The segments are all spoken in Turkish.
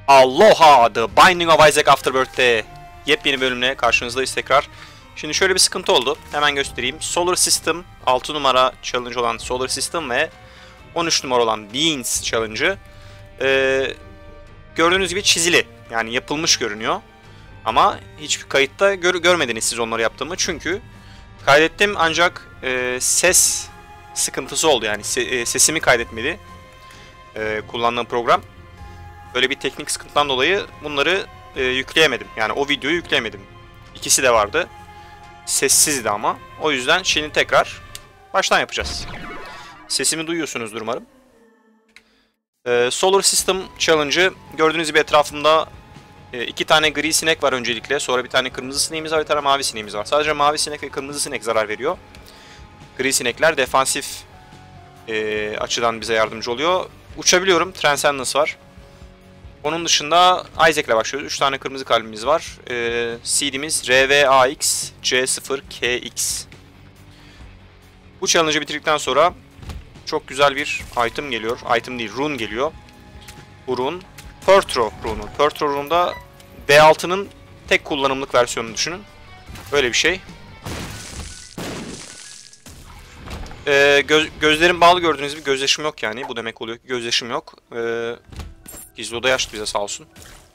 Aloha! The Binding of Isaac Afterbirth'te yepyeni bölümle karşınızdayız tekrar. Şimdi şöyle bir sıkıntı oldu. Hemen göstereyim. Solar System 6 numara challenge olan Solar System ve 13 numara olan Beans challenge'ı gördüğünüz gibi çizili. Yani yapılmış görünüyor. Ama hiçbir kayıtta görmediniz siz onları yaptığımı. Çünkü kaydettim ancak ses sıkıntısı oldu. Yani sesimi kaydetmedi kullandığım program. Böyle bir teknik sıkıntıdan dolayı bunları yükleyemedim. Yani o videoyu yükleyemedim. İkisi de vardı. Sessizdi ama. O yüzden şimdi tekrar baştan yapacağız. Sesimi duyuyorsunuzdur umarım. Solar System Challenge'ı gördüğünüz gibi etrafımda 2 tane gri sinek var öncelikle. Sonra bir tane kırmızı sineğimiz var, bir tane mavi sineğimiz var. Sadece mavi sinek ve kırmızı sinek zarar veriyor. Gri sinekler defansif açıdan bize yardımcı oluyor. Uçabiliyorum. Transcendence var. Onun dışında Isaac ile başlıyoruz. 3 tane kırmızı kalbimiz var. Seed'imiz RVAX C0KX. Bu challenge'ı bitirdikten sonra çok güzel bir item geliyor. Item değil, rune geliyor. Bu rune Pertro rune'u. Pertro rune'da D6'nın tek kullanımlık versiyonunu düşünün. Böyle bir şey. Gözlerim bağlı gördüğünüz gibi gözyaşım yok yani. Bu demek oluyor ki gözyaşım yok. Gizli oda açtı bize sağ olsun.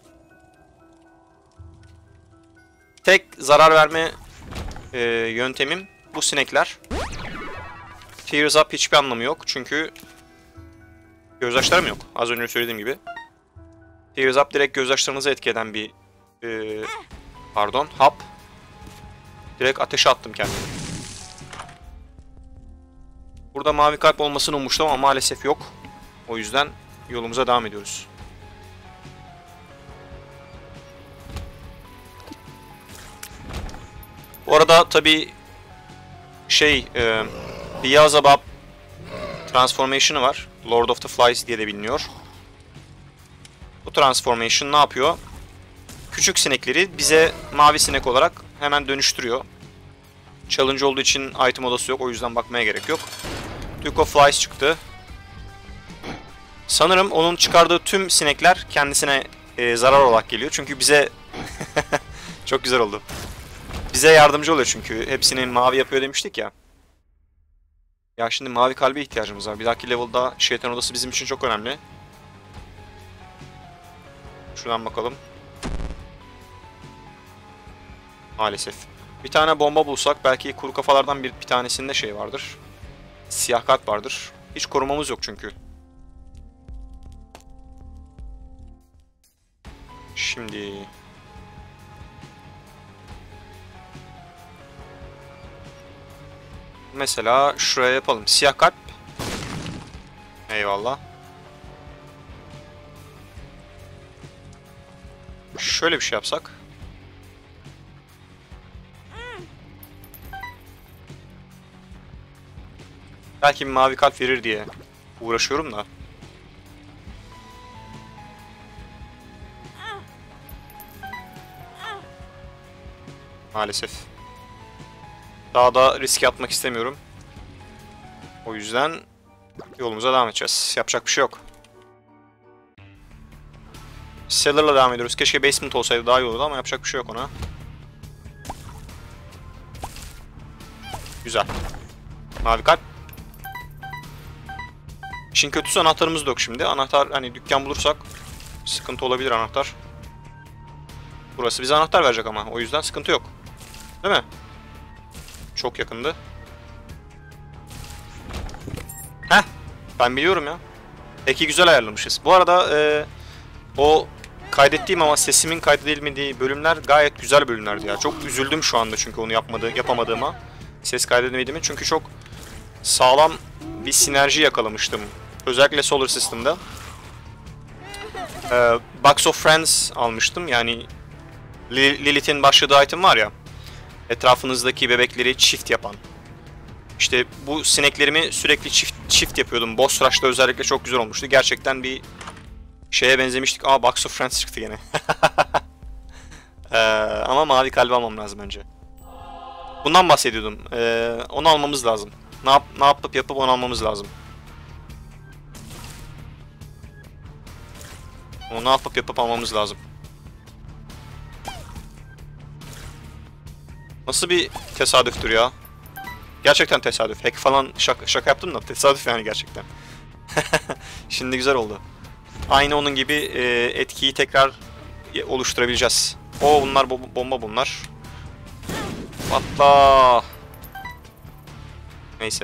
Tek zarar verme yöntemim bu sinekler. Tears Up hiçbir anlamı yok çünkü gözyaşlarım yok. Az önce söylediğim gibi. Tears Up direkt gözyaşlarınızı etki eden bir hap. Direkt ateşe attım kendimi. Burada mavi kalp olmasını ummuştum ama maalesef yok. O yüzden yolumuza devam ediyoruz. Bu arada tabi Beelzebub transformation'ı var. Lord of the Flies diye de biliniyor. Bu transformation ne yapıyor? Küçük sinekleri bize mavi sinek olarak hemen dönüştürüyor. Challenge olduğu için item odası yok. O yüzden bakmaya gerek yok. Duke of Flies çıktı. Sanırım onun çıkardığı tüm sinekler kendisine zarar olarak geliyor. Çünkü bize... Çok güzel oldu. Bize yardımcı oluyor çünkü. Hepsini mavi yapıyor demiştik ya. Ya şimdi mavi kalbe ihtiyacımız var. Bir dahaki level'da şeytan odası bizim için çok önemli. Şuradan bakalım. Maalesef. Bir tane bomba bulsak belki kuru kafalardan bir tanesinde şey vardır. Siyah kart vardır. Hiç korumamız yok çünkü. Şimdi... Mesela şuraya yapalım. Siyah kalp. Eyvallah. Şöyle bir şey yapsak. Belki bir mavi kalp verir diye uğraşıyorum da. Maalesef. Daha da riske atmak istemiyorum. O yüzden yolumuza devam edeceğiz. Yapacak bir şey yok. Cellar'la devam ediyoruz. Keşke basement olsaydı daha iyi olurdu ama yapacak bir şey yok ona. Güzel. Mavi kalp. İşin kötüsü anahtarımız da yok şimdi. Anahtar hani dükkan bulursak sıkıntı olabilir anahtar. Burası bize anahtar verecek ama o yüzden sıkıntı yok. Değil mi? Çok yakındı. Heh. Ben biliyorum ya. Peki güzel ayarlamışız. Bu arada o kaydettiğim ama sesimin kaydedilmediği bölümler gayet güzel bölümlerdi ya. Çok üzüldüm şu anda çünkü onu yapamadığıma. Ses kaydedemediğimi çünkü çok sağlam bir sinerji yakalamıştım. Özellikle Solar System'da. Box of Friends almıştım. Yani Lilith'in başladığı item var ya. Etrafınızdaki bebekleri çift yapan. İşte bu sineklerimi sürekli çift yapıyordum. Boss Rush'ta özellikle çok güzel olmuştu. Gerçekten bir şeye benzemiştik. Aa, Box of Friends çıktı yine. Ama mavi kalbi almam lazım önce. Bundan bahsediyordum. Onu almamız lazım. Ne yapıp onu almamız lazım. Onu yapıp almamız lazım. Nasıl bir tesadüftür ya? Gerçekten tesadüf. Hack falan şaka yaptım da tesadüf yani gerçekten. Şimdi güzel oldu. Aynı onun gibi etkiyi tekrar oluşturabileceğiz. Oo, bunlar bomba bunlar. Patla. Neyse.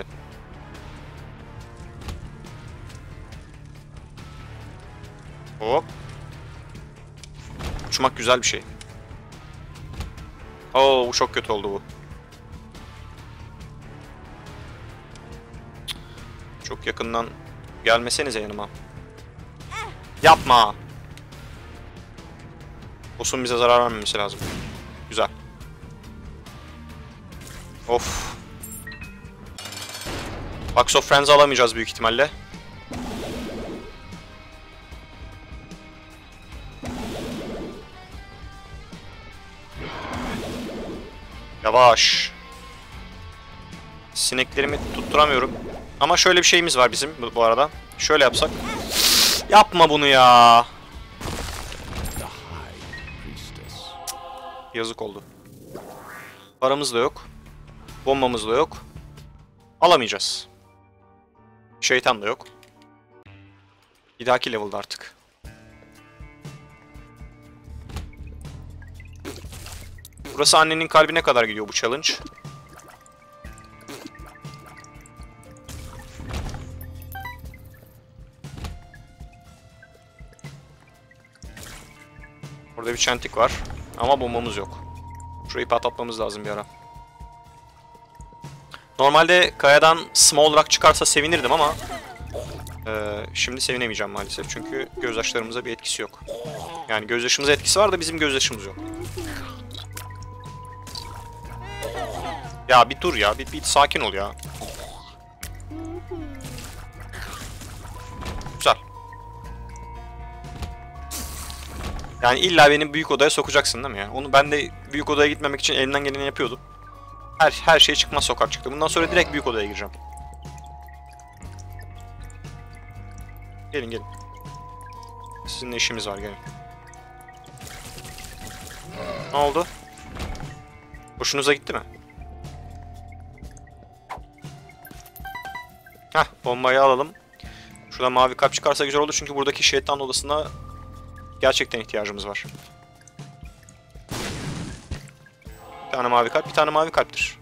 Hop. Uçmak güzel bir şey. Oo, bu çok kötü oldu bu. Çok yakından gelmesenize yanıma. Yapma. Boss'un bize zarar vermemesi lazım. Güzel. Of. Box of Friends'ı alamayacağız büyük ihtimalle. Yavaş. Sineklerimi tutturamıyorum. Ama şöyle bir şeyimiz var bizim bu arada. Şöyle yapsak. Yapma bunu ya. Yazık oldu. Paramız da yok. Bombamız da yok. Alamayacağız. Şeytan da yok. Bir dahaki level'da artık. Burası annenin kalbine kadar gidiyor bu challenge. Burada bir çentik var. Ama bombamız yok. Şurayı patlatmamız lazım bir ara. Normalde kayadan small rock çıkarsa sevinirdim ama şimdi sevinemeyeceğim maalesef. Çünkü gözyaşlarımıza bir etkisi yok. Yani gözyaşımıza etkisi var da bizim gözyaşımız yok. Ya bir dur ya. Bir sakin ol ya. Güzel. Yani illa beni büyük odaya sokacaksın değil mi ya? Onu ben de büyük odaya gitmemek için elimden geleni yapıyordum. Her şey çıkmaz sokak çıktı. Bundan sonra direkt büyük odaya gireceğim. Gelin gelin. Sizinle işimiz var, gelin. Ne oldu? Hoşunuza gitti mi? Heh, bombayı alalım. Şurada mavi kalp çıkarsa güzel olur çünkü buradaki şeytan odasına gerçekten ihtiyacımız var. Bir tane mavi kalp, bir tane mavi kalptir.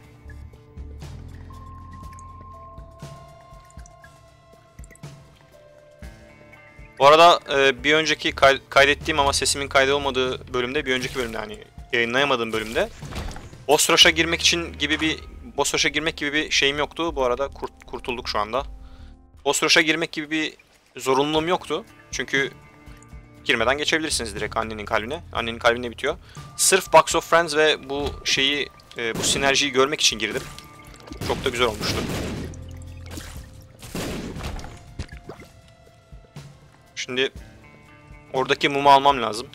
Bu arada bir önceki kaydettiğim ama sesimin kaydolmadığı bölümde, bir önceki bölümde yani yayınlayamadığım bölümde boss rush'a girmek gibi bir şeyim yoktu. Bu arada kurtulduk şu anda. Boss rush'a girmek gibi bir zorunluluğum yoktu. Çünkü girmeden geçebilirsiniz direkt annenin kalbine. Annenin kalbine bitiyor. Sırf Box of Friends ve bu şeyi, bu sinerjiyi görmek için girdim. Çok da güzel olmuştu. Şimdi oradaki mumu almam lazım.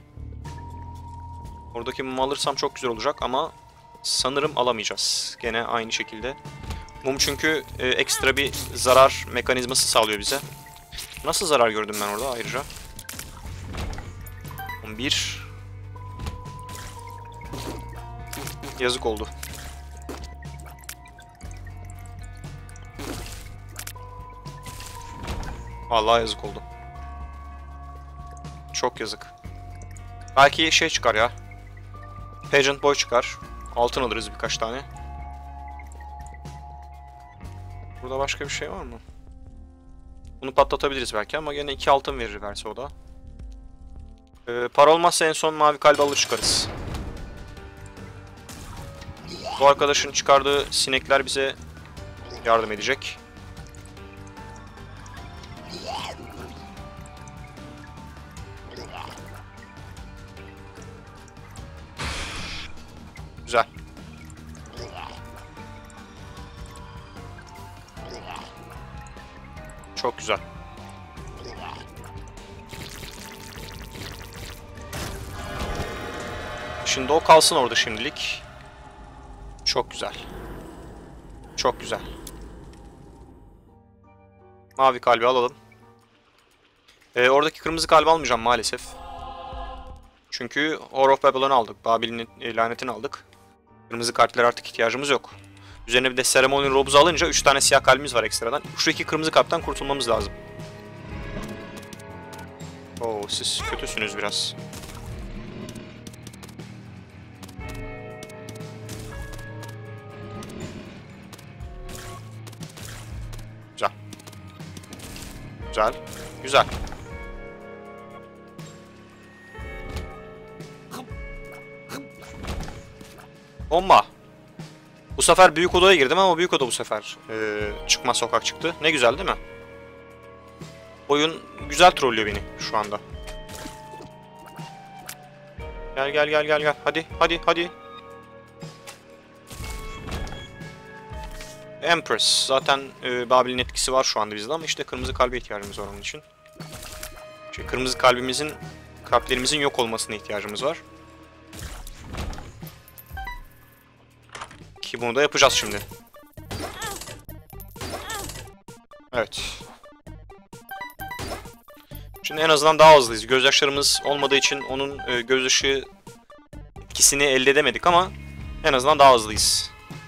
Oradaki mumu alırsam çok güzel olacak ama sanırım alamayacağız. Gene aynı şekilde. Mum çünkü ekstra bir zarar mekanizması sağlıyor bize. Nasıl zarar gördüm ben orada ayrıca? 11. Yazık oldu. Vallahi yazık oldu. Çok yazık. Belki şey çıkar ya. Pageant Boy çıkar. Altın alırız birkaç tane. Burada başka bir şey var mı? Bunu patlatabiliriz belki ama gene 2 altın verir verse o da. Para olmazsa en son mavi kalbi alır çıkarız. Bu arkadaşın çıkardığı sinekler bize yardım edecek. Güzel. Çok güzel. Şimdi o kalsın orada şimdilik. Çok güzel. Çok güzel. Mavi kalbi alalım. Oradaki kırmızı kalbi almayacağım maalesef. Çünkü Whore of Babylon'u aldık. Babil'in lanetini aldık. Kırmızı kalplere artık ihtiyacımız yok. Üzerine bir de Ceremonial Robes'u alınca 3 tane siyah kalbimiz var ekstradan. Şu iki kırmızı kalpten kurtulmamız lazım. Oo, siz kötüsünüz biraz. Güzel. Güzel. Güzel. Bomba. Bu sefer büyük odaya girdim ama büyük oda bu sefer çıkmaz sokak çıktı. Ne güzel değil mi? Oyun güzel trollüyor beni şu anda. Gel gel gel gel gel. Hadi hadi hadi. Empress. Zaten Babil'in etkisi var şu anda bizde ama işte kırmızı kalbe ihtiyacımız var onun için. Kırmızı kalplerimizin yok olmasına ihtiyacımız var. Ki bunu da yapacağız şimdi. Evet. Şimdi en azından daha hızlıyız. Gözyaşlarımız olmadığı için onun gözyaşı etkisini elde edemedik ama en azından daha hızlıyız.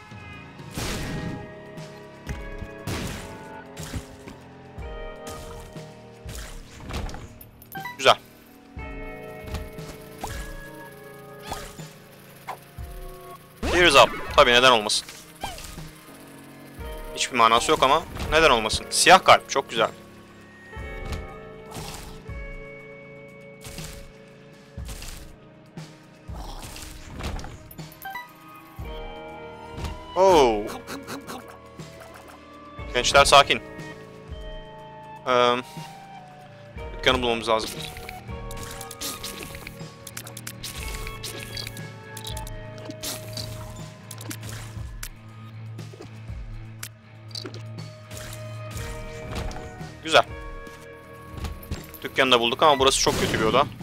Güzel. Here's up. Tabii neden olmasın. Hiçbir manası yok ama neden olmasın. Siyah kalp çok güzel. Oo. Gençler sakin. Dükkanı bulmamız lazım. Güzel. Dükkanı da bulduk ama burası çok kötü bir oda.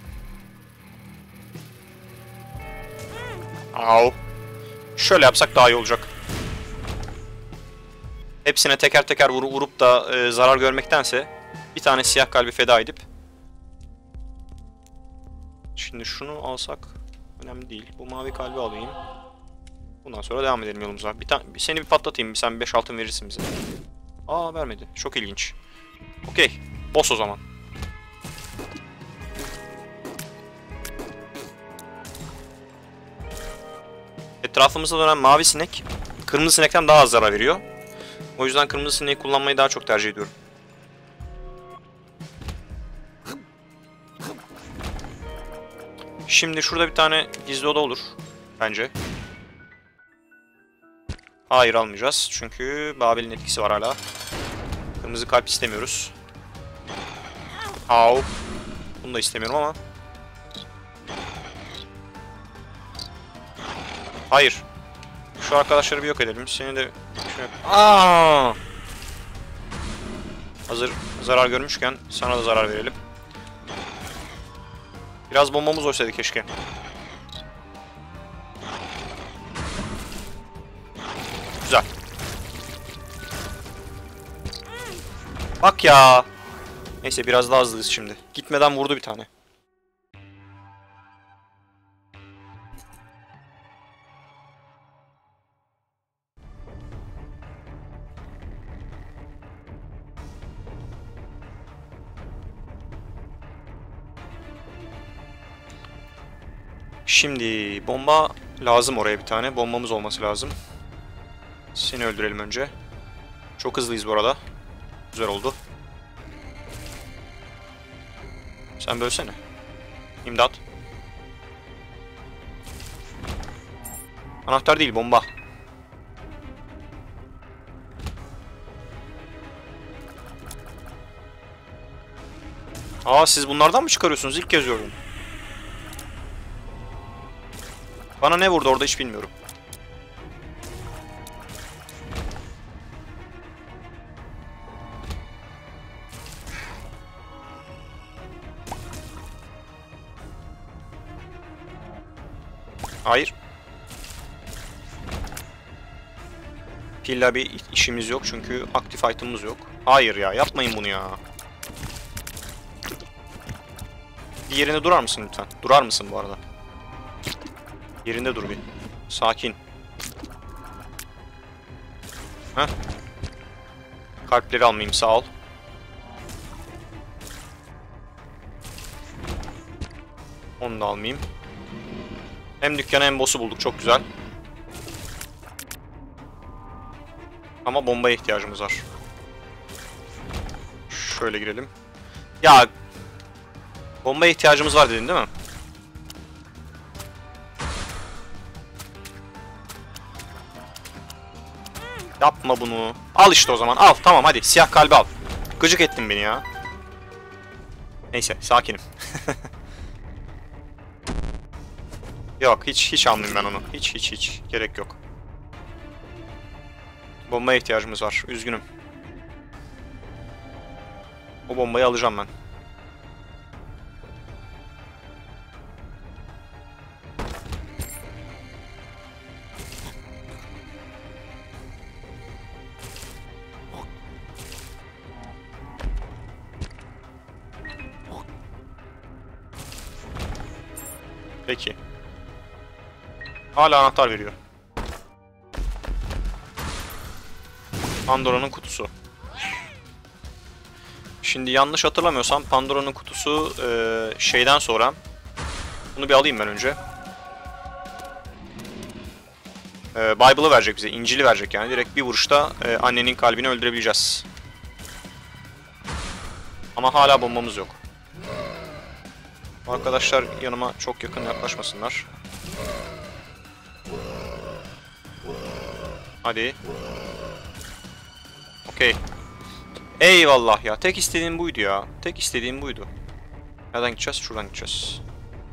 Au. Şöyle yapsak daha iyi olacak. Hepsine teker teker vurup da zarar görmektense bir tane siyah kalbi feda edip. Şimdi şunu alsak önemli değil. Bu mavi kalbi alayım. Bundan sonra devam edelim yolumuza. Seni bir patlatayım. Sen 5 altın verirsin bize. Aa, vermedi. Çok ilginç. Okey. Boss o zaman. Etrafımızda dönen mavi sinek kırmızı sinekten daha az zarar veriyor. O yüzden kırmızı sineği kullanmayı daha çok tercih ediyorum. Şimdi şurada bir tane gizli oda olur. Bence. Hayır, almayacağız. Çünkü Babil'in etkisi var hala. Kırmızı kalp istemiyoruz. Au. Bunu da istemiyorum ama. Hayır. Şu arkadaşları bir yok edelim. Seni de... Aa! Hazır zarar görmüşken sana da zarar verelim. Biraz bombamız olsaydı keşke. Güzel. Bak ya. Neyse, biraz daha hızlıyız şimdi. Gitmeden vurdu bir tane. Şimdi bomba lazım, oraya bir tane. Bombamız olması lazım. Seni öldürelim önce. Çok hızlıyız bu arada. Güzel oldu. Sen bölsene. İmdat. Anahtar değil, bomba. Aa, siz bunlardan mı çıkarıyorsunuz? İlk kez gördüm. Bana ne vurdu orada hiç bilmiyorum. Hayır. Pilla bir işimiz yok çünkü aktif item'ımız yok. Hayır ya, yapmayın bunu ya. Bir yerinde durar mısın lütfen? Durar mısın bu arada? Yerinde dur bir. Sakin. Heh. Kalpleri almayayım, sağ ol. Onu da almayayım. Hem dükkanı hem boss'u bulduk, çok güzel. Ama bombaya ihtiyacımız var. Şöyle girelim. Ya, bombaya ihtiyacımız var dedin değil mi? Yapma bunu. Al işte o zaman. Al. Tamam hadi. Siyah kalbi al. Gıcık ettin beni ya. Neyse. Sakinim. Yok. Hiç almayayım ben onu. Hiç. Gerek yok. Bombaya ihtiyacımız var. Üzgünüm. O bombayı alacağım ben. Peki. Hala anahtar veriyor. Pandora'nın kutusu. Şimdi yanlış hatırlamıyorsam Pandora'nın kutusu şeyden sonra... Bunu bir alayım ben önce. Bible'ı verecek bize. İncil'i verecek yani. Direkt bir vuruşta annenin kalbini öldürebileceğiz. Ama hala bombamız yok. Arkadaşlar yanıma çok yakın yaklaşmasınlar. Hadi. Okey. Eyvallah ya. Tek istediğim buydu ya. Tek istediğim buydu. Nereden gideceğiz? Şuradan gideceğiz.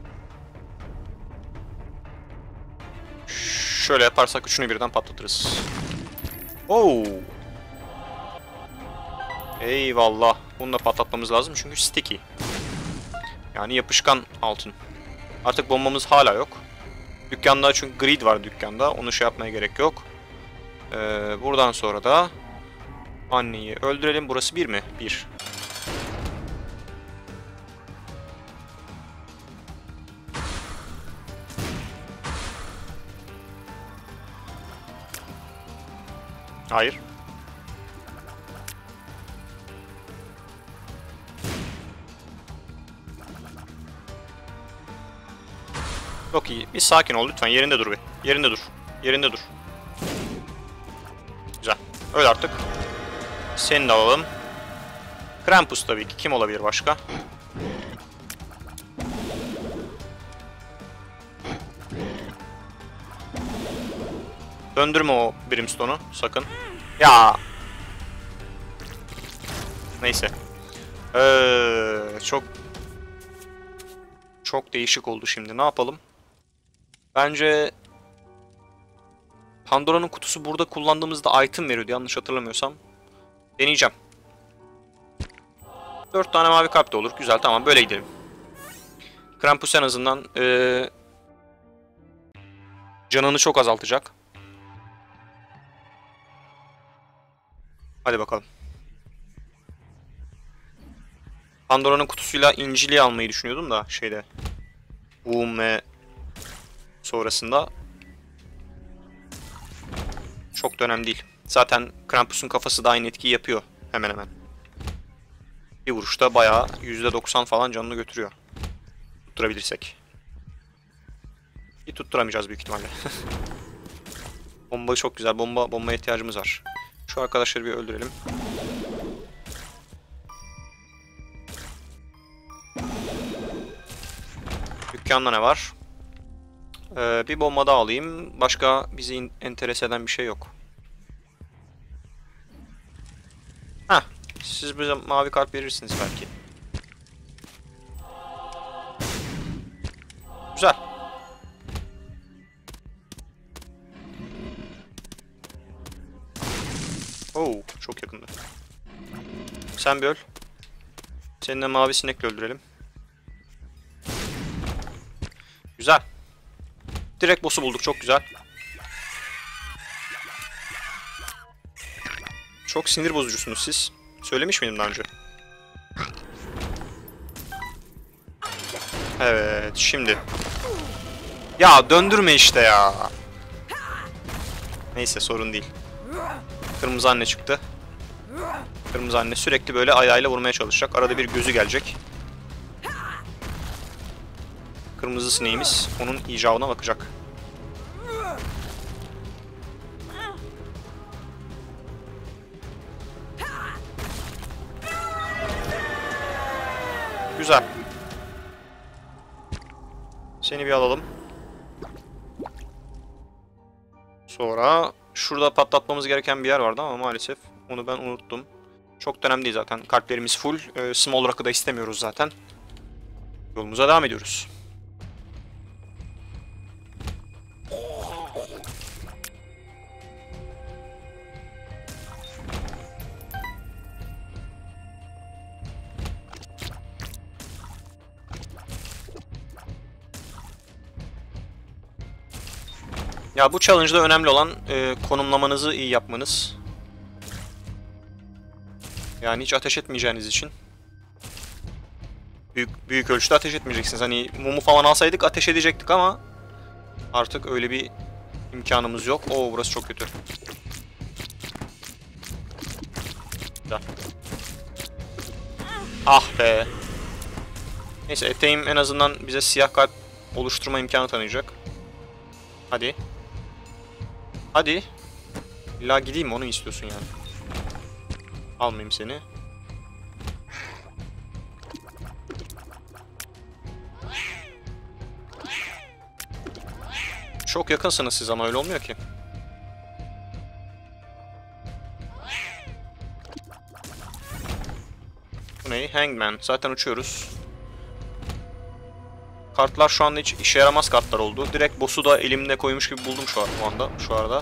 Şöyle yaparsak üçünü birden patlatırız. Oo. Eyvallah. Bunu da patlatmamız lazım çünkü sticky. Yani yapışkan altın. Artık bombamız hala yok. Dükkanda çünkü grid var dükkanda. Onu şey yapmaya gerek yok. Buradan sonra da anneyi öldürelim. Burası 1 mi? 1. Hayır. Çok iyi. Bir sakin ol lütfen. Yerinde dur bir. Yerinde dur. Yerinde dur. Güzel. Öl artık. Seni de alalım. Krampus tabii ki. Kim olabilir başka? Döndürme o Brimstone'u sakın. Ya. Neyse. Çok değişik oldu şimdi. Ne yapalım? Bence Pandora'nın kutusu burada kullandığımızda item veriyordu yanlış hatırlamıyorsam. Deneyeceğim. 4 tane mavi kalp de olur. Güzel, tamam, böyle gidelim. Krampus en azından canını çok azaltacak. Hadi bakalım. Pandora'nın kutusuyla İncil'i almayı düşünüyordum da şeyde. Boom ve sonrasında. Çok da önemli değil. Zaten Krampus'un kafası da aynı etkiyi yapıyor hemen hemen. Bir vuruşta bayağı %90 falan canını götürüyor. Tutturabilirsek. Bir tutturamayacağız büyük ihtimalle. Bomba çok güzel. Bombaya ihtiyacımız var. Şu arkadaşları bir öldürelim. Dükkanda ne var? Bir bomba daha alayım. Başka bizi enterese eden bir şey yok. Heh. Siz bize mavi kalp verirsiniz belki. Güzel. Oo, çok yakında. Sen bir öl. Seni de mavi sinekle öldürelim. Güzel. Direkt boss'u bulduk, çok güzel. Çok sinir bozucusunuz siz. Söylemiş miydim daha önce? Evet şimdi. Ya döndürme işte ya. Neyse sorun değil. Kırmızı anne çıktı. Kırmızı anne sürekli böyle ayağıyla vurmaya çalışacak. Arada bir gözü gelecek. Kırmızı sineğimiz onun icabına bakacak. Güzel. Seni bir alalım. Sonra şurada patlatmamız gereken bir yer vardı ama maalesef onu ben unuttum. Çok da önemli değil zaten. Kalplerimiz full. Small Rock'ı da istemiyoruz zaten. Yolumuza devam ediyoruz. Ya bu challenge'da önemli olan konumlamanızı iyi yapmanız. Yani hiç ateş etmeyeceğiniz için. Büyük ölçüde ateş etmeyeceksiniz. Hani mumu falan alsaydık ateş edecektik ama artık öyle bir imkanımız yok. Oo burası çok kötü. Güzel. Ah be. Neyse eteğim en azından bize siyah kalp oluşturma imkanı tanıyacak. Hadi. Hadi. İlla gideyim mi onu istiyorsun yani. Almayayım seni. Çok yakınsınız siz ama öyle olmuyor ki. Bu ne? Hangman. Zaten uçuyoruz. Kartlar şu anda hiç işe yaramaz kartlar oldu. Direkt boss'u da elimde koymuş gibi buldum şu arada.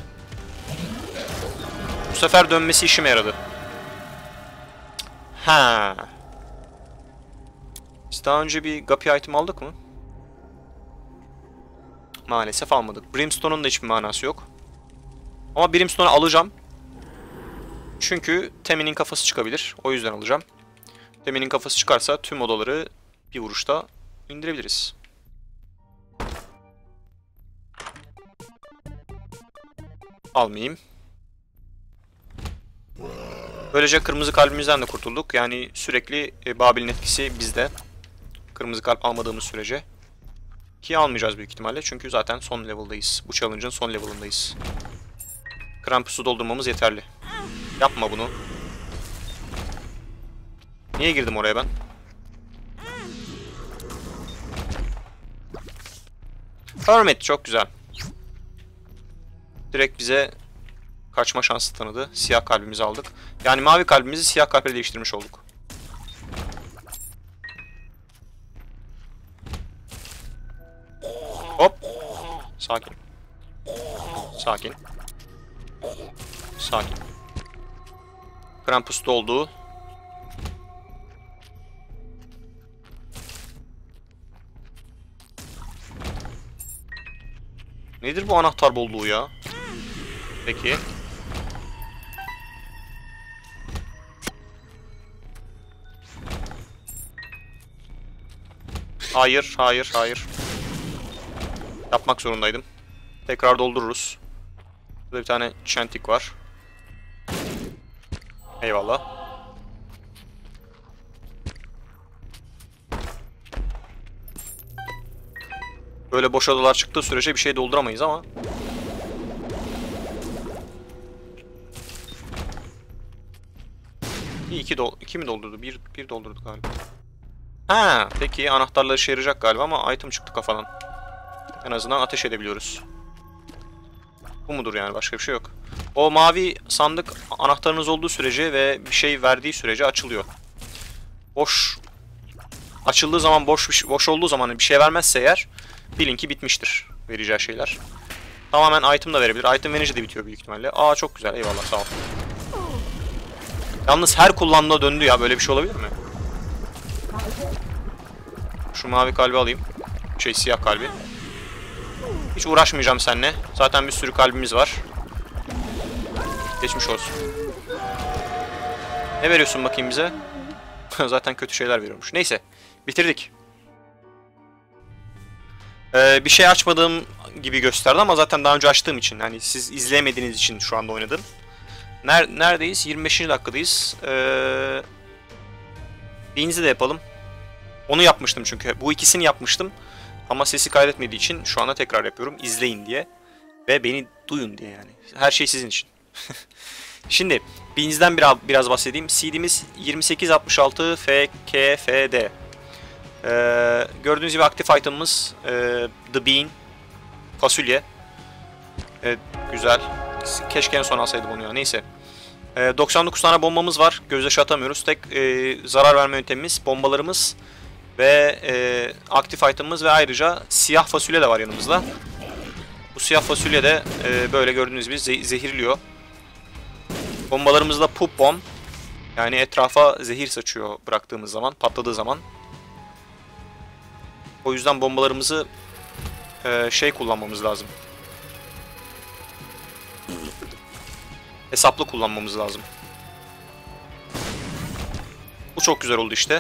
Bu sefer dönmesi işime yaradı. Ha. Biz daha önce bir Guppy item aldık mı? Maalesef almadık. Brimstone'un da hiçbir manası yok. Ama Brimstone'u alacağım. Çünkü Tammy'nin kafası çıkabilir. O yüzden alacağım. Tammy'nin kafası çıkarsa tüm odaları bir vuruşta indirebiliriz. Almayayım. Böylece kırmızı kalbimizden de kurtulduk. Yani sürekli Babil'in etkisi bizde. Kırmızı kalp almadığımız sürece. Ki almayacağız büyük ihtimalle. Çünkü zaten son level'dayız. Bu challenge'ın son level'ındayız. Krampus'u doldurmamız yeterli. Yapma bunu. Niye girdim oraya ben? Hermit çok güzel. Direkt bize kaçma şansı tanıdı. Siyah kalbimizi aldık. Yani mavi kalbimizi siyah kalple değiştirmiş olduk. Hop. Sakin. Sakin. Sakin. Krampus doldu. Nedir bu anahtar bolluğu ya? Peki. Hayır, hayır, hayır. Yapmak zorundaydım. Tekrar doldururuz. Burada bir tane çentik var. Eyvallah. Böyle boş odalar çıktığı sürece bir şey dolduramayız ama. İki mi doldurdu? Bir doldurdu galiba. Ha, peki anahtarla işe yarayacak galiba ama item çıktı kafadan. En azından ateş edebiliyoruz. Bu mudur yani, başka bir şey yok. O mavi sandık anahtarınız olduğu sürece ve bir şey verdiği sürece açılıyor. Boş açıldığı zaman boş olduğu zaman bir şey vermezse eğer bilin ki bitmiştir vereceği şeyler. Tamamen item da verebilir. Item verince de bitiyor büyük ihtimalle. Aa çok güzel. Eyvallah sağ ol. Yalnız her kullandığında döndü ya. Böyle bir şey olabilir mi? Şu mavi kalbi alayım. Siyah kalbi. Hiç uğraşmayacağım seninle. Zaten bir sürü kalbimiz var. Geçmiş olsun. Ne veriyorsun bakayım bize? Zaten kötü şeyler veriyormuş. Neyse. Bitirdik. Bir şey açmadığım gibi gösterdi ama zaten daha önce açtığım için, hani siz izleyemediğiniz için şu anda oynadım. Neredeyiz? 25. dakikadayız. Beans'i de yapalım. Onu yapmıştım çünkü. Bu ikisini yapmıştım. Ama sesi kaydetmediği için şu anda tekrar yapıyorum. İzleyin diye. Ve beni duyun diye yani. Her şey sizin için. Şimdi Beans'den biraz bahsedeyim. CD'miz 2866 FKFD. Gördüğünüz gibi aktif item'ımız The Bean. Fasulye. Evet, güzel. Keşke en son alsaydım onu ya. Neyse. 99 tane bombamız var. Gözyaşı atamıyoruz. Tek zarar verme yöntemimiz bombalarımız ve aktif item'ımız ve ayrıca siyah fasulye de var yanımızda. Bu siyah fasulye de böyle gördüğünüz gibi zehirliyor. Bombalarımız da poop bomb. Yani etrafa zehir saçıyor bıraktığımız zaman, patladığı zaman. O yüzden bombalarımızı kullanmamız lazım. Hesaplı kullanmamız lazım. Bu çok güzel oldu işte.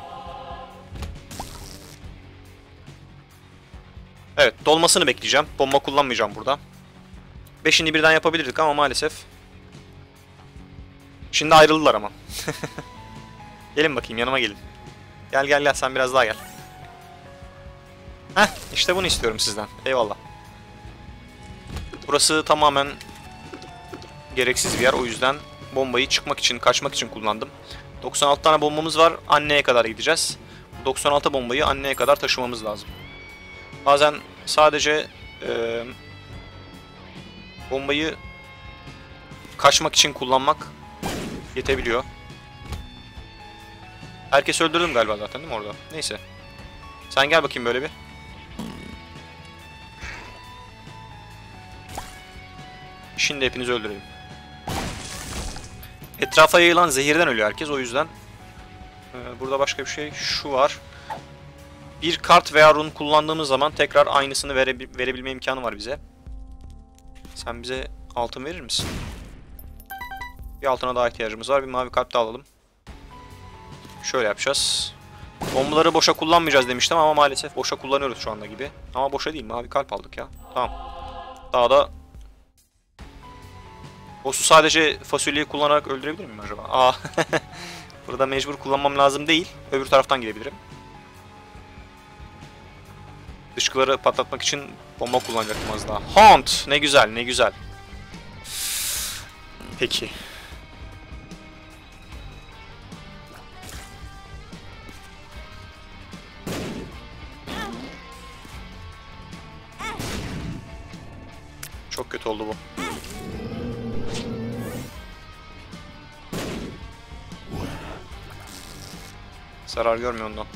Evet, dolmasını bekleyeceğim. Bomba kullanmayacağım burada. 5'ini birden yapabilirdik ama maalesef. Şimdi ayrıldılar ama. Gelin bakayım, yanıma gelin. Gel sen biraz daha gel. Heh, işte bunu istiyorum sizden. Eyvallah. Burası tamamen gereksiz bir yer, o yüzden bombayı kaçmak için kullandım. 96 tane bombamız var. Anneye kadar gideceğiz. 96 bombayı anneye kadar taşımamız lazım. Bazen sadece bombayı kaçmak için kullanmak yetebiliyor. Herkesi öldürdüm galiba zaten değil mi orada? Neyse. Sen gel bakayım böyle bir. Şimdi hepinizi öldüreyim. Etrafa yayılan zehirden ölüyor herkes, o yüzden. Burada başka bir şey şu var. Bir kart veya rune kullandığımız zaman tekrar aynısını verebilme imkanı var bize. Sen bize altın verir misin? Bir altına daha ihtiyacımız var. Bir mavi kalp de alalım. Şöyle yapacağız. Bombaları boşa kullanmayacağız demiştim ama maalesef boşa kullanıyoruz şu anda gibi. Ama boşa değil, mavi kalp aldık ya. Tamam. Daha da... Boss'u sadece fasulyeyi kullanarak öldürebilir miyim acaba? Aa. Burada mecbur kullanmam lazım değil. Öbür taraftan gidebilirim. Dışkıları patlatmak için bomba kullanacaktım az daha. Haunt! Ne güzel, ne güzel. Peki. Çok kötü oldu bu. Zarar görmüyor ondan.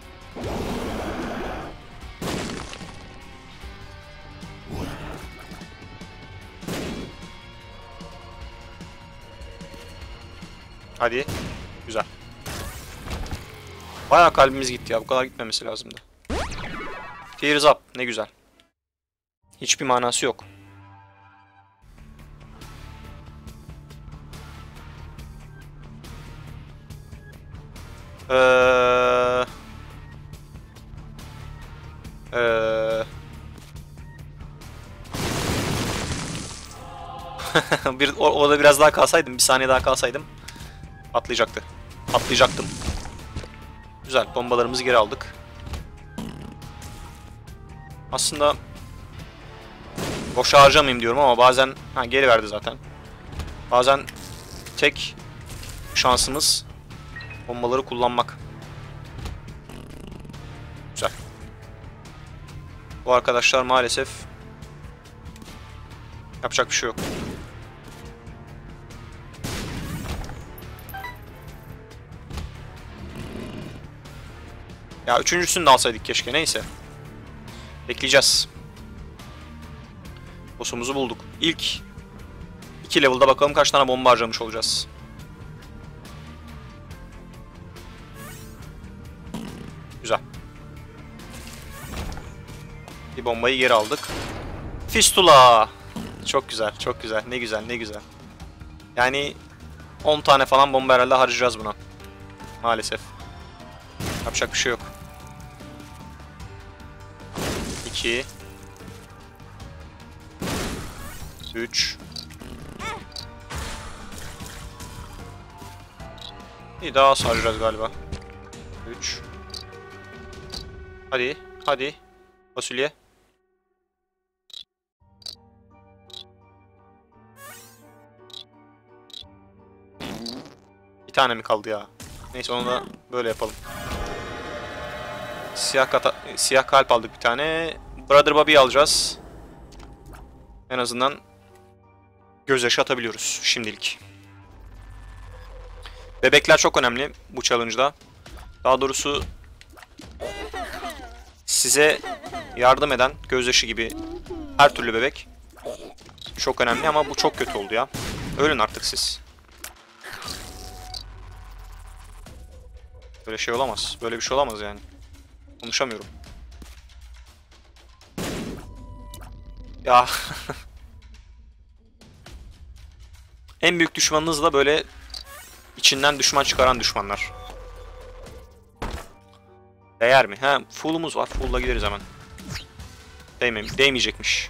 Hadi. Güzel. Bayağı kalbimiz gitti ya. Bu kadar gitmemesi lazımdı. Tears up. Ne güzel. Hiçbir manası yok. Orada biraz daha kalsaydım, bir saniye daha kalsaydım patlayacaktım. Güzel, bombalarımızı geri aldık. Aslında boşa harcamayayım diyorum ama bazen geri verdi zaten. Bazen tek şansımız bombaları kullanmak. Güzel. Bu arkadaşlar maalesef yapacak bir şey yok. Ya üçüncüsünü de alsaydık keşke, neyse. Bekleyeceğiz. Boss'umuzu bulduk. İlk 2 level'da bakalım kaç tane bomba harcamış olacağız. Güzel. Bir bombayı geri aldık. Fistula! Çok güzel, çok güzel. Ne güzel, ne güzel. Yani 10 tane falan bomba herhalde harcayacağız buna. Maalesef. Yapacak bir şey yok. 2 3 İyi, daha saracağız galiba. 3 Hadi, hadi. Fasulye. Bir tane mi kaldı ya? Neyse, onu da böyle yapalım. Siyah kalp aldık bir tane. Brother Bobby'yi alacağız. En azından gözyaşı atabiliyoruz şimdilik. Bebekler çok önemli bu challenge'da. Daha doğrusu size yardım eden gözyaşı gibi her türlü bebek çok önemli ama bu çok kötü oldu ya. Ölün artık siz. Böyle şey olamaz. Böyle bir şey olamaz yani. Konuşamıyorum. Ya. En büyük düşmanınız da böyle içinden düşman çıkaran düşmanlar. Değer mi? He, full'umuz var. Full'la gideriz hemen. Değmeyecekmiş.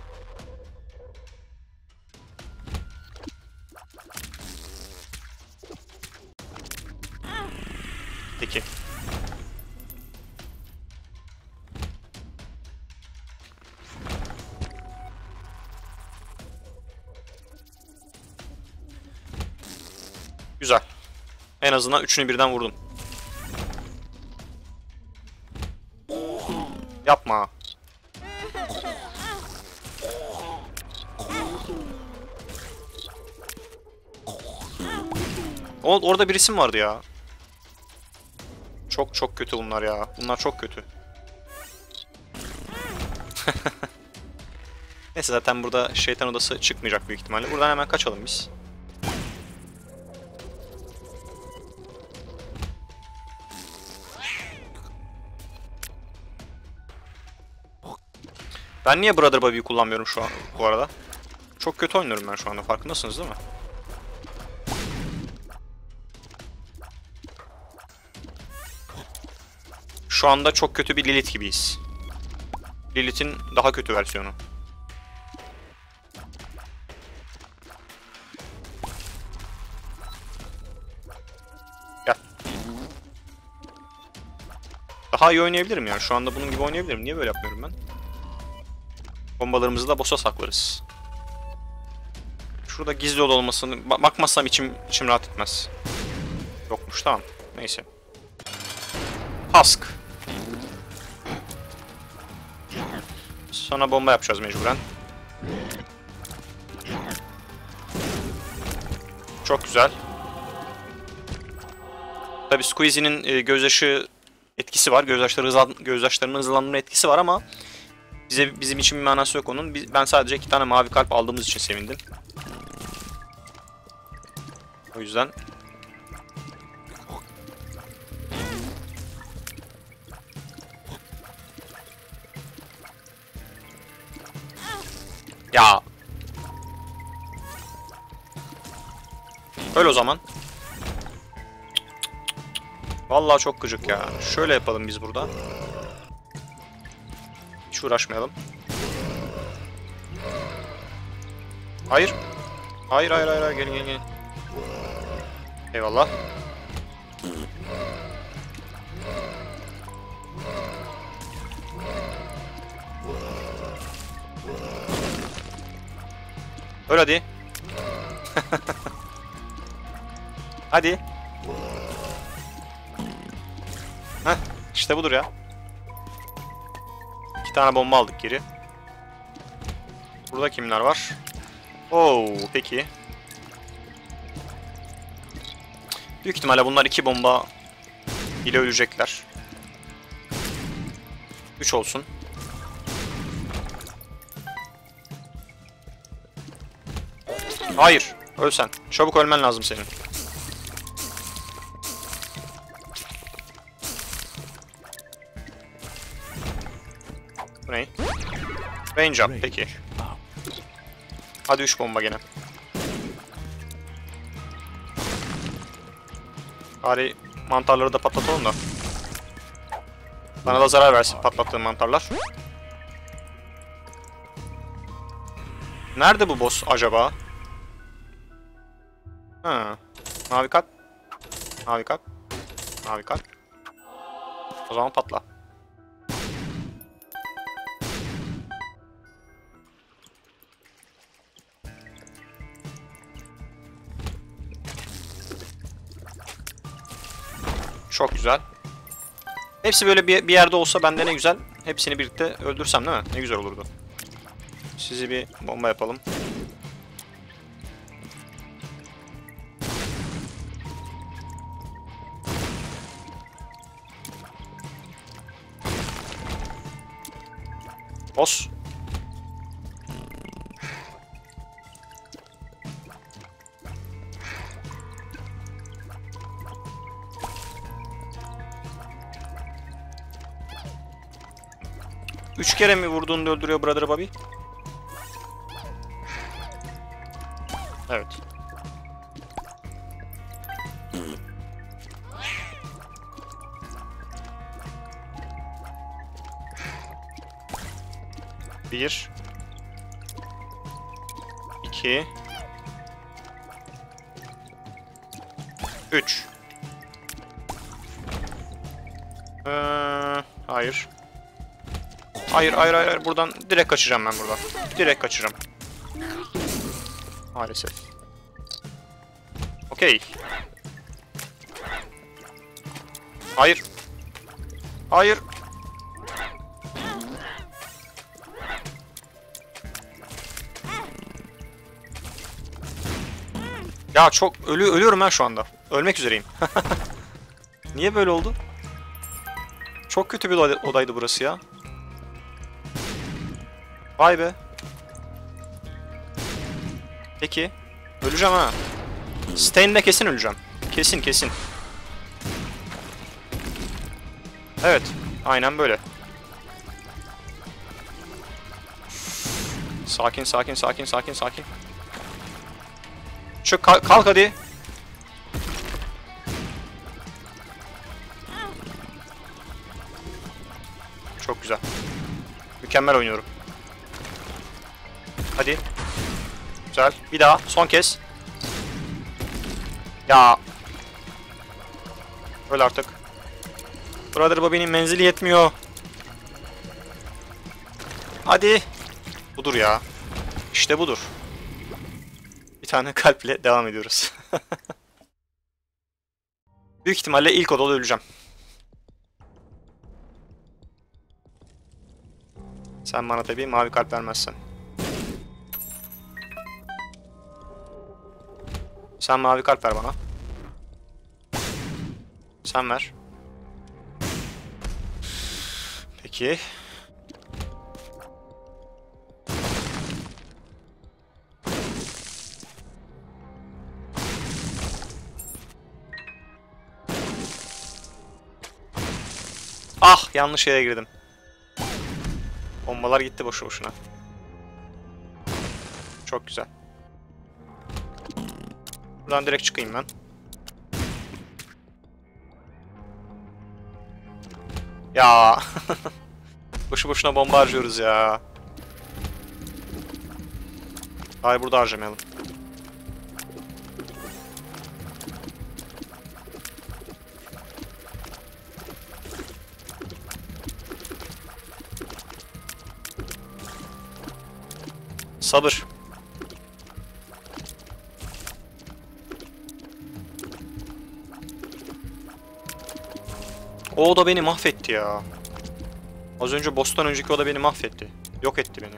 Peki. Güzel. En azından üçünü birden vurdum. Yapma. Orada bir isim vardı ya. Çok kötü bunlar ya. Bunlar çok kötü. Neyse, zaten burada şeytan odası çıkmayacak büyük ihtimalle. Buradan hemen kaçalım biz. Ben niye Brother Bobby'yi kullanmıyorum şu an bu arada? Çok kötü oynuyorum ben şu anda. Farkındasınız değil mi? Şu anda çok kötü bir Lilith gibiyiz. Lilith'in daha kötü versiyonu. Gel. Daha iyi oynayabilirim yani. Şu anda bunun gibi oynayabilirim. Niye böyle yapmıyorum ben? Bombalarımızı da boss'a saklarız. Şurada gizli yol olmasını bakmazsam içim rahat etmez. Yokmuş, tamam. Neyse. Husk. Sonra bomba yapacağız mecburen. Çok güzel. Tabii Squeezee'nin gözyaşı etkisi var. Gözyaşlarının hızlandırma etkisi var ama bizim için bir manası yok onun. Ben sadece 2 tane mavi kalp aldığımız için sevindim. O yüzden ya öyle o zaman. Vallahi çok gıcık ya. Şöyle yapalım biz burada. Hiç uğraşmayalım. Hayır. Hayır. Gelin. Eyvallah. Öyle hadi. Hadi. Heh, işte budur ya. 2 tane bomba aldık geri. Burada kimler var? Oo, peki. Büyük ihtimalle bunlar 2 bomba ile ölecekler. 3 olsun. Hayır, ölsen. Çabuk ölmen lazım senin. Bu ne? Range up, peki. Hadi 3 bomba gene. Bari mantarları da patlatalım da. Bana da zarar versin patlattığım mantarlar. Nerede bu boss acaba? Ha. Mavi kalp. Mavi kalp. Mavi kalp. O zaman patla. Çok güzel. Hepsi böyle bir yerde olsa bende ne güzel. Hepsini birlikte öldürsem değil mi? Ne güzel olurdu. Sizi bir bomba yapalım. Boss. Üç kere mi vurduğunda öldürüyor Brother Bobby? Evet. Bir. İki. Üç. Hayır. Hayır, hayır, hayır. Buradan direkt kaçacağım ben buradan. Direkt kaçacağım. Maalesef. Okey. Hayır. Hayır. Ya çok ölüyorum ben şu anda. Ölmek üzereyim. Niye böyle oldu? Çok kötü bir odaydı burası ya. Vay be. Peki. Öleceğim ha. Stain'de kesin öleceğim. Kesin kesin. Evet. Aynen böyle. Sakin sakin sakin sakin sakin. Çık kalk hadi. Çok güzel. Mükemmel oynuyorum. Hadi. Güzel. Bir daha. Son kez. Ya. Öl artık. Brother Bobby'nin menzili yetmiyor. Hadi. Budur ya. İşte budur. Bir tane kalple devam ediyoruz. Büyük ihtimalle ilk odada öleceğim. Sen bana tabii mavi kalp vermezsen. Sen mavi kalp ver bana. Sen ver. Peki. Ah, yanlış yere girdim. Bombalar gitti boşu boşuna. Çok güzel. Buradan direkt çıkayım ben. Ya. Boşu boşuna bomba harcıyoruz ya. Hayır, burada harcamayalım. Sabır. O oda beni mahvetti ya. Az önce boss'tan önceki oda beni mahvetti. Yok etti beni.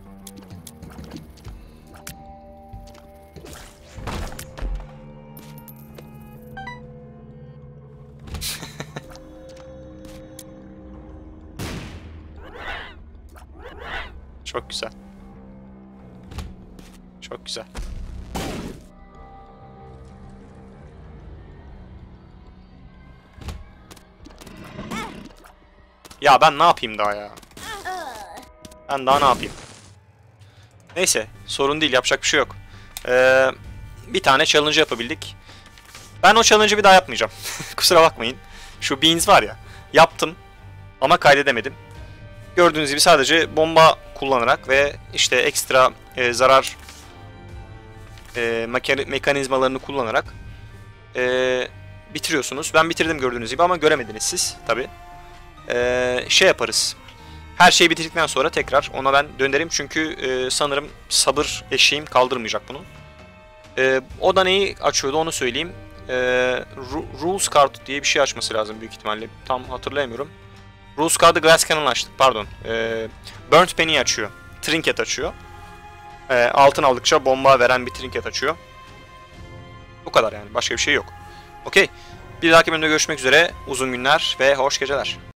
Çok güzel. Çok güzel. Ya ben ne yapayım daha ya? Ben daha ne yapayım? Neyse, sorun değil, yapacak bir şey yok. Bir tane challenge yapabildik. Ben o challenge'ı bir daha yapmayacağım. Kusura bakmayın. Şu beans var ya, yaptım ama kaydedemedim. Gördüğünüz gibi sadece bomba kullanarak ve işte ekstra zarar mekanizmalarını kullanarak bitiriyorsunuz. Ben bitirdim gördüğünüz gibi ama göremediniz siz tabi. Şey yaparız. Her şey bitirdikten sonra tekrar ona ben dönerim çünkü sanırım sabır eşiğim kaldırmayacak bunun. O da neyi açıyordu onu söyleyeyim. Rules Card diye bir şey açması lazım büyük ihtimalle. Tam hatırlayamıyorum. Rules Card'ı Glass Cannon açtık pardon. Burnt Penny açıyor. Trinket açıyor. Altın aldıkça bomba veren bir trinket açıyor. Bu kadar yani. Başka bir şey yok. Okey. Bir dahaki bölümde görüşmek üzere. Uzun günler ve hoş geceler.